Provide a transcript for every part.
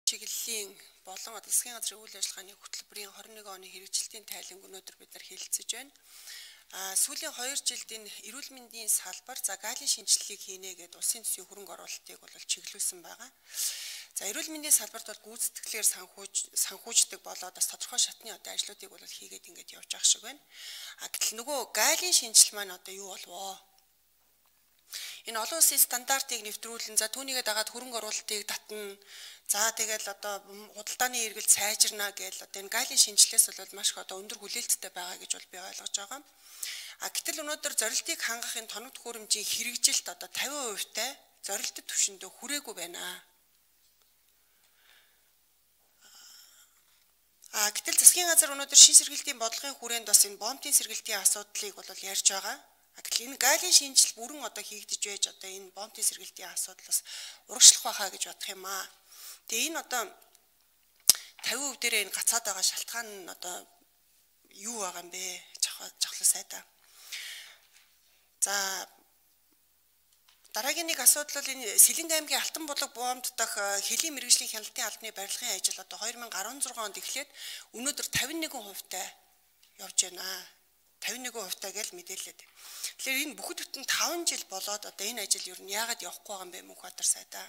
чиглэлийн болон засгийн газрын үйл ажиллагааны хөтөлбөрийн 21 оны хэрэгжилтийн тайланг өнөөдөр бид нар хэлэлцэж байна. Сүүлийн 2 жилд энэ эрүүл мэндийн салбар галийн шинжилгээг хийнэ гэдэг улсын төсвийн хөрөнгө оруулалтыг бол чиглүүлсэн байгаа. За эрүүл мэндийн салбарт бол гүйцэтгэлээр санхүүждэг болоод бас тодорхой шатны ажлуудыг бол хийгээд ингэж явж байгаа шиг байна. Гэтэл нөгөө галийн шинжилэл маань одоо юу болов? Энэ олон улсын стандартыг нэвтрүүлэн за түүнийгээ дагаад хөрөнгө оруулалтыг татна. За тэгэл одоо худалдааны эргэлт сайжирна гэж одоо энэ галийн шинжилгээс бол маш их одоо өндөр хүлээлттэй байгаа гэж бол би ойлгож байгаа. Гэтэл өнөөдөр зорилтыг хангах энэ тоног төхөөрөмжийн хэрэгжилт одоо 50% тай зорилттой түвшиндөө хүрээгүй байна. Гэтэл засгийн газар өнөөдөр шин сэргэлтийн бодлогын хүрээнд бас энэ бомтын сэргэлтийн асуудлыг бол ярьж байгаа. Гэтэл энэ галийн шинжилэл бүрэн одоо хийгдэж байж одоо энэ бомтын сэргэлтийн асуудлаас урагшлах байхаа гэж бодох юм аа. Тэгээ энэ одоо 50% дээр энэ гацаад байгаа шалтгаан нь одоо юу байгаа юм бэ? Жахлаа сайдаа. За дараагийн нэг асуудал бол энэ Сэлэнг аймгийн Алтан булаг бомд дах хэлийн мэргэжлийн хяналтын албаны барилгын ажил одоо 2016 онд эхлээд өнөөдөр 51% тай явж байна. 51% тай гэж мэдээлээд. Тэгэхээр энэ бүхэд бүтэн 5 жил болоод одоо энэ ажил юу нь яагаад явахгүй байгаа юм бэ Мөнхбаатар сайдаа.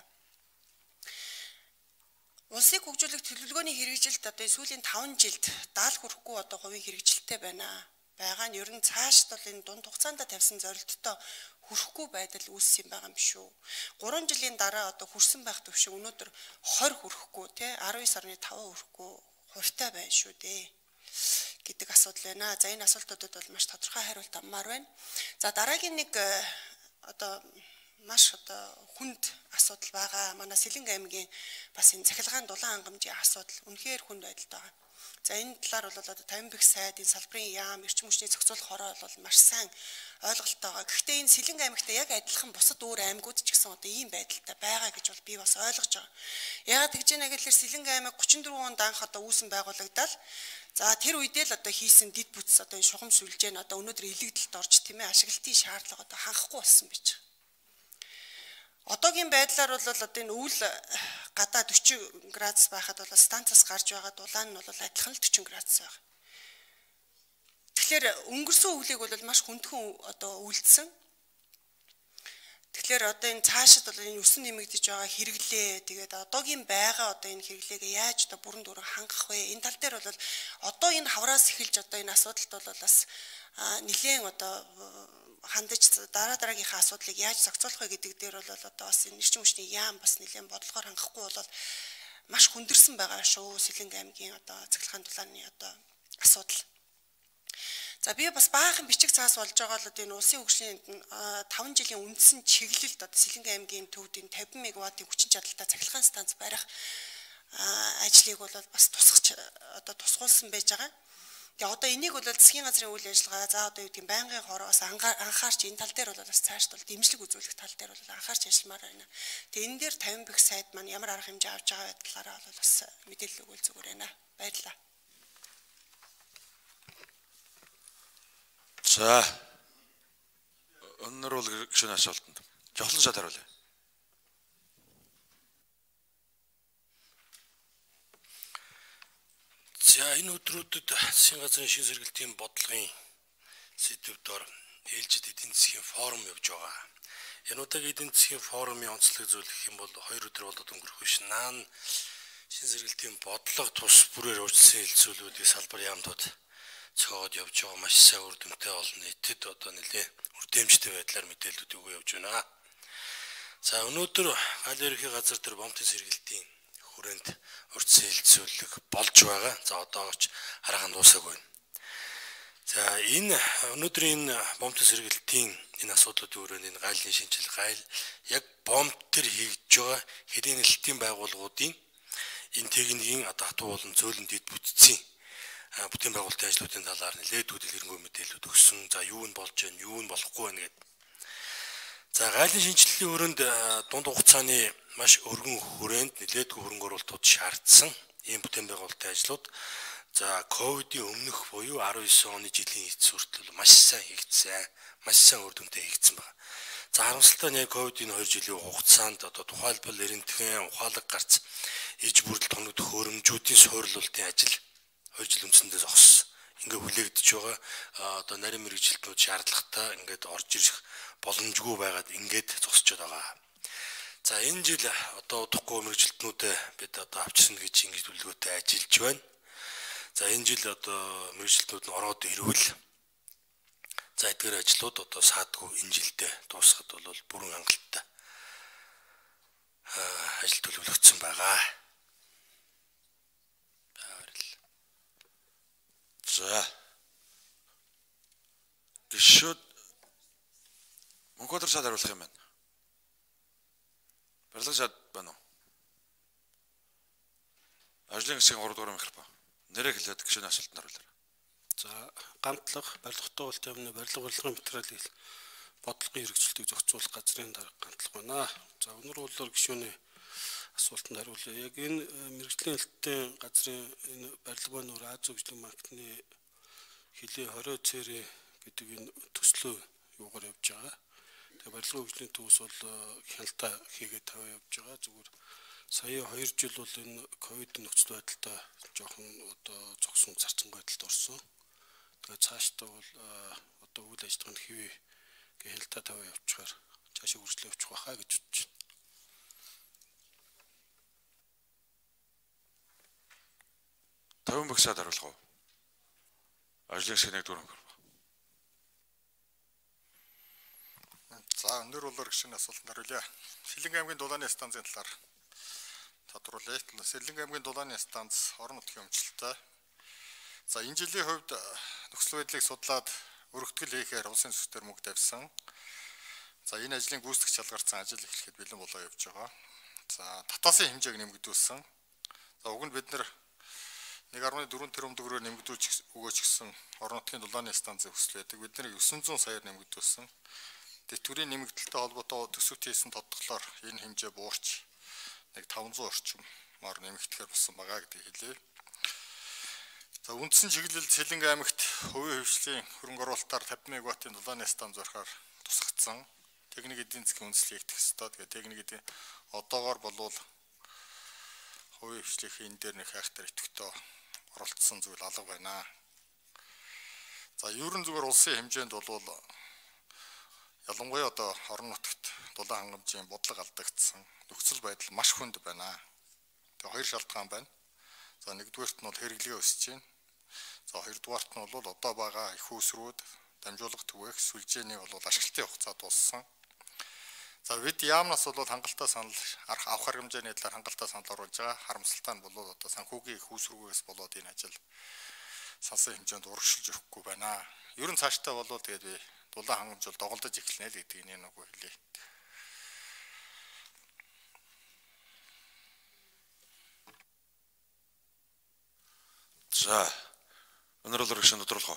Улсыг хөгжүүлэх төлөвлөгөөний хэрэгжилт одоо сүүлийн 5 жилд даал хүрэхгүй одоо хувийн хэрэгжилттэй байна. Байгаа нь ер нь цаашд бол энэ дунд хугацаанд тавьсан зорилттой хүрэхгүй байдал үүссэн байгаа юм шүү. 3 жилийн дараа одоо хүрсэн байх төвшин өнөөдөр 20 хүрэхгүй тий 19.5 хүрэхгүй хувьтай байна шүү дээ гэдэг асуудал байна. За энэ асуултуудад бол маш тодорхой хариулт аммаар байна. За дараагийн нэг одоо маш одоо хүнд асуудал байгаа. Манай Сэлэнг аймгийн бас энэ цахилгаан дулаан хангамжийн асуудал үнэхээр хүнд байдалтай байгаа. За энэ талаар бол одоо 50 бэх сайд энэ салбарын яам эрчим хүчний зохицуулах хороо бол маш сайн ойлголттой байгаа. Гэхдээ энэ Сэлэнг аймагтай яг адилхан бусад өөр аймагуд ч гэсэн одоо ийм байдалтай байгаа гэж бол би бас ойлгож байгаа. Яагаад тэгж яана гэхээр Сэлэнг аймаг 34 онд анх одоо үүсэн байгуулагдал. За тэр үедээ л одоо хийсэн дид бүтц одоо энэ шугам сүлжээ нь одоо өнөөдөр илэгдэлд орж тийм ээ ашиглалтын шаардлага одоо хангахгүй болсон байж байгаа. Одоогийн байдлаар бол одоо энэ үйл гадаа 40 градус байхад бол станцаас гарч байгаа дулаан нь бол адилхан л 40 градус байна. Тэгэхээр өнгөрсөн өвлийг бол маш хүндхэн одоо үлдсэн. Тэгэхээр одоо энэ цаашид бол энэ өсөн нэмэгдэж байгаа хэрэглээ тэгээд одоогийн байгаа одоо энэ хэрэглээгээ яаж одоо бүрэн дүрэн хангах вэ? Энэ тал дээр бол одоо энэ хавраас эхэлж одоо энэ асуудалт бол бас нэлээд одоо хандаж дараагийнхаа асуудлыг яаж зохицуулах вэ гэдэг дээр бол одоо бас энэ эрчим хүчний яам бас нэлээд бодлогоор хангахгүй бол маш хүндэрсэн байгаа шүү Сэлэнг аймгийн одоо цахилгаан дулааны одоо асуудал. За би бас баахан бичиг цаас болж байгаа л энэ улсын хөгжлийн 5 жилийн үндсэн чиглэлд одоо Сэлэнг аймгийн төвд энэ 50 мегаваттын хүчин чадалтай цахилгаан станц барих ажлыг бол бас тусгуулсан байж байгаа. Тэгээ одоо энийг бол засгийн газрын үйл ажиллагаа за одоо юу гэдэг байнгын хороос анхаарч энэ тал дээр бол бас цаашд бол дэмжлэг үзүүлэх тал дээр бол анхаарч ажилламаар байна. Тэгээ энэ дээр 50 бэх сайд маань ямар арга хэмжээ авч байгаа талаараа бол бас мэдээлэл өгвөл зүгээр байна. Баярлалаа. За өнөр бол гişүн асуултанд жолон шат хариулъя. За энэ өдрүүдэд засгийн газрын шин сэргэлтийн бодлогын сэдвээр дор ээлжид эдийн засгийн форум явж байгаа. Энэ удаагийн эдийн засгийн форумын онцлог зүйл гэх юм бол 2 өдөр болоод өнгөрөх биш. Наан шин сэргэлтийн бодлого тус бүрээр өөрчлөсөн хэлцүүлүүдийг салбар яамдууд цогоод явж байгаа маш сайн үр дүнтэй олон нийтэд одоо нэлээ үрдэмжтэй байдлаар мэдээлэлүүд өгөө явж байна. За өнөөдөр галын ерөнхий газар дээр бомтын сэргэлтийн хүрээнд урьдчилан хэлцүүлэг болж байгаа. За одоогч хараахан дуусаагүй. За энэ өнөөдрийн бомтын сэргэлтийн энэ асуудлуудын өрөөнд энэ галын шинжилгээ гайл яг бомт төр хийгдэж байгаа хэдийн нэлтийн байгууллагуудын энэ техникийн хатуу болон зөөлөн дэд бүтцийн бүтээн байгуулалтын ажлуудын талаар нэлээд хөдөлгөөнгүй мэдээлэлүүд өгсөн. За юу нь болж байна, юу нь болохгүй байна гэдэг. За галийн шинжилгээний өрөөнд дунд хугацааны маш өргөн хүрээнд нэлээдгүй хөрөнгө оруулалтууд шаардсан ийм бүтээн байгуулалтын ажлууд за ковидын өмнөх буюу 19 оны жилийн эцэс хүртэл маш сайн хийгдсэн. Маш сайн үр дүнтэй хийгдсэн байна. За харамсалтай нь яг ковидын 2 жилийн хугацаанд одоо тухайлбал эрентхэн ухаалаг гарц иж бүрдэл тоногдох хөрөмжүүдийн суйрлуулалтын ажил 2 жил үндсэндээ зогссон. Ингээ хүлээгдэж байгаа одоо нарийн мэрэгжилтнүүд шаардлагатай ингээд орж ирэх боломжгүй байгаад ингээд зогсчиход байгаа. За энэ жил одоо удахгүй мэрэгжилтнүүдэд бид одоо авчирна гэж ингэж төлөвлөгөөтэй ажиллаж байна. За энэ жил одоо мэрэгжилтнүүд нь ороод ирвэл за эдгээр ажлууд одоо саадгүй энэ жилдээ дуусахад бол бүрэн хангалттай ажил төлөвлөгдсөн байгаа. За. Гişүүд Мөнхбаатар саад хариулах юм байна. Барилга саад байна уу? Ажлын хэсгийн 3 дугаар микрофон. Нэрээ хэлээд гişүүний асуултанд хариулаарай. За гантлах барилгатай улт явны барилгын материалын бодлогын хэрэгжилтийг зохицуулах газрын дарга гантлах байна. За өнөр болоор гишүүний асуултанд хариулъя. Яг энэ мэрэгжлийн хэлтийн газрын энэ барилга бануур Аз хөгжлийн банкны хилийн 20 цэрэ гэдэг энэ төслөө юугаар явж байгаа. Тэгээ барилгын хөгжлийн төвс бол хяналтаа хийгээд тавиа явж байгаа. Зүгээр сая 2 жил бол энэ ковид нөхцөл байдалтай жоохон одоо зогсон зарцсан байдалд орсон. Тэгээ цаашдаа бол одоо үйл ажиллагаанд хэвээ хяналтаа тавиа явуулчихаар цаашаа үргэлжлүүлж явуучих байхаа гэж бодож байна. Таван багсаад хариулах уу? Ажлын хэсгийн 1 дугаар микрофон. За өнөр болоор гişүний асуултанд хариулъя. Сэлэнг аймгийн дулааны станцын талаар тодруулъя. Сэлэнг аймгийн дулааны станц орон нутгийн өмчлөлтөй. За энэ жилийн хувьд нөхцөл байдлыг судлаад өргөтгөл хийхээр улсын төсвөр мөнгө тавьсан. За энэ ажлын гүйцэтгэх шалгарсан ажил эхлэхэд бэлэн болоо явж байгаа. За татаасын хэмжээг нэмэгдүүлсэн. За уг нь бид нар 1.4 тэрбум төгрөгөөр нэмэгдүүлж өгөөч гэсэн орон нутгийн дулааны станцын хүсэл байдаг. Бид нар 900 саяар нэмэгдүүлсэн. Тэтгэврийн нэмэгдэлтэй холбоотой төсөвт хийсэн тодглохлоор энэ хэмжээ буурч 500 орчмоор нэмэгдэхээр болсон байгаа гэдгийг хэлье. За үндсэн чиглэлд Сэлэнг аймагт хувийн хөвшлийн хөрөнгө оруулалтаар 50 мегаваттын дулааны станц зорихоор тусгацсан. Техник эдийн засгийн үндэслэл хийгдэх ёстой. Тэгээ техник эдийн одоогоор болвол хувийн хөвшлийн энэ дээр нэг хайхтар идэвхтэй оролцсон зүйл алга байна. За ерөн зүгээр улсын хэмжээнд бол ялангуяа одоо орон нутагт дулаан хангамжийн бодлого алдагдсан нөхцөл байдал маш хүнд байна. Тэгээ хоёр шалтгаан байна. За нэгдүгээрт нь бол хэрэглээ өсөж байна. За хоёрдугаарт нь бол одоо байгаа их үүсрүүд дамжуулах түгээх сүлжээний бол ашиглалтын хугацаа дууссан. За бид яамнаас бол хангалттай санал авах хангамжааны талаар хангалттай санал оруулж байгаа. Харамсалтай нь бол одоо санхүүгийн их үүсрүүгээс болоод энэ ажил сансан хэмжээнд урагшилж өгөхгүй байна. Ер нь цаашдаа бол тэгээд би дулаан хангамж бол доголдож эхэлнэ л гэдгийг нэг үгүй хэлье. За өнөр болоор гişүн тодруулах уу?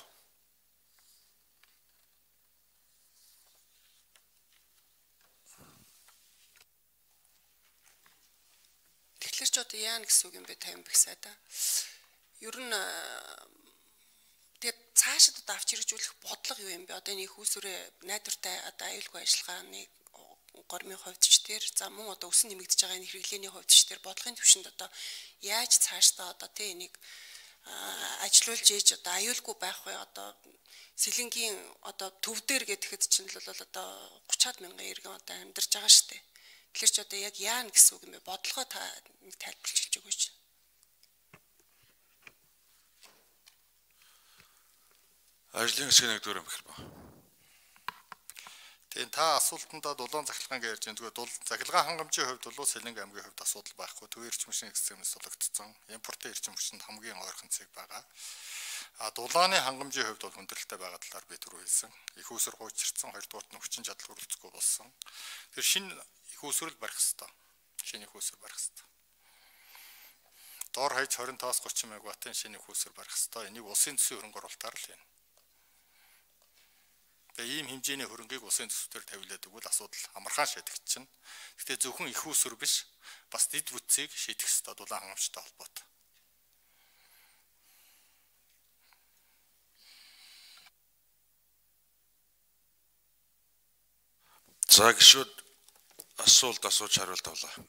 Тэгэхээр ч одоо яана гэсэн үг юм бэ 50 багсаа. Ер нь тэгээд цаашид одоо авч хэрэгжүүлэх бодлого юу юм бэ? Одоо энэ их үүсвэрээ найдвартай одоо аюулгүй ажиллагааны гормын хувьд ч тэр за мөн одоо өсөн нэмэгдэж байгаа энэ хэрэглээний хувьд ч тэр бодлогын түвшинд одоо яаж цаашдаа одоо тэ энийг ажилуулж ээж одоо аюулгүй байх вэ? Одоо Сэлэнгийн одоо төв дээр гэхэд чинь л бол одоо 30-аад мянган иргэн одоо амьдарч байгаа шүү дээ. Тэгэхээр ч одоо яг яана гэсэн үг юм бэ? Бодлогоо та нэг тайлбарлаж хэлж өгөөч. Ажлын хэсгийн 1 дугаар микрофон. Тэгээд та асуултандаа дулаан захилгаан гэж ярьж байгаа. Захилгаан хангамжийн хувьд бол Сэлэнг аймгийн хувьд асуудал байхгүй. Төвийн эрчим хүчний системээс сулагдсан. Импортын эрчим хүчинд хамгийн ойрхон цэг байгаа. Дулааны хангамжийн хувьд бол хүндрэлтэй байгаа талаар би түрүү хэлсэн. Их үүсвэр хуучирсан, хоёрдугаарт нь хүчин чадал хүрэлцэхгүй болсон. Тэр шинэ их үүсвэрл барих хэрэгтэй. Шинэ их үүсвэр барих хэрэгтэй. Дор хаяж 25-аас 30 мегаваттын шинэ их үүсвэр барих хэрэгтэй. Энийг улсын төсвийн хөрөнгө оруулалтаар л хийнэ. Тэгээ ийм хэмжээний хөрөнгийг улсын төсвөөр тавилаад өгвөл асуудал амархан шийдэгдчихнэ. Гэхдээ зөвхөн их үүсвэр биш, бас дэд бүтцийг шийдэх ёстой дулаан хангамжтай холбоотой. За гишүүд асуулт асууж хариулт авлаа.